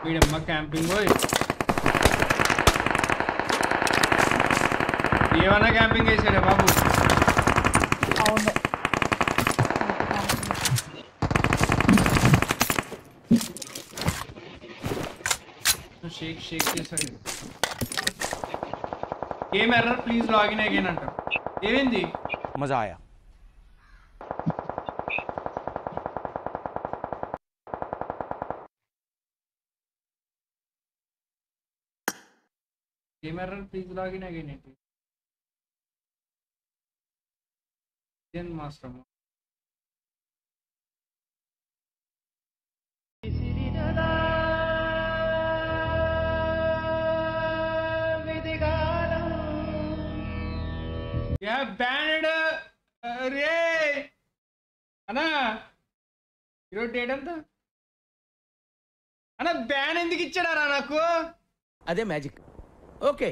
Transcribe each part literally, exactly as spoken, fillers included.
వీడమ్మ camping ఏమన్నా camping చేసాడే బాబు. అవును shake shake చేశాడు. Game error please login again అంట. ఏమైంది? మజా ఆయా. Game error please login again ఏంటి? ఏం మాస్టర్ బ్యానెడ్ రే అన్నా ఈరోజు డేట్ ఎంత అన్నా? బ్యాన్ ఎందుకు ఇచ్చాడారా నాకు? అదే మ్యాజిక్. ఓకే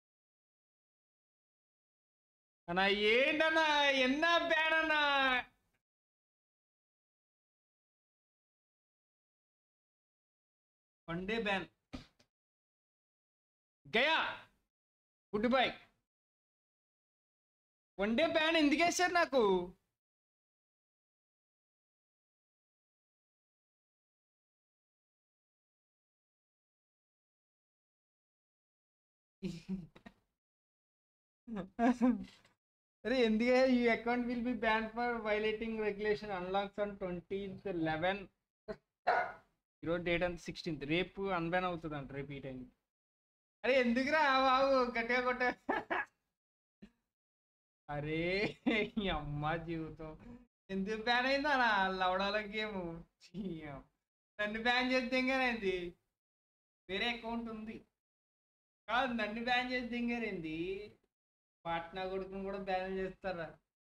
అన్నా ఏంటన్నా ఎన్న బ్యాన్ అన్నా? వన్ డే బ్యాన్ గయా good bye. One day ban ఎందుకు వేసారు నాకు? అరే ఎందుకే ఈ account will be ban for violating regulation unlocks on twentieth eleven. ఈరోజు డేట్ అంత సిక్స్టీన్త్. రేపు అన్బ్యాన్ అవుతుంది అంట రేపు ఈ టైం. అరే ఎందుకురా బాబు గట్టిగా కొట్ట. అరే ఈ అమ్మ జీవితం ఎందుకు బ్యాన్ అయిందా నా లవడాల గేమ్? నన్ను బ్యాన్ చేస్తే ఇంకానేంది? వేరే అకౌంట్ ఉంది కాదు, నన్ను బ్యాన్ చేస్తే ఇంకానేంది? పాట్నా కొడుకుని కూడా బ్యాన్ చేస్తారా?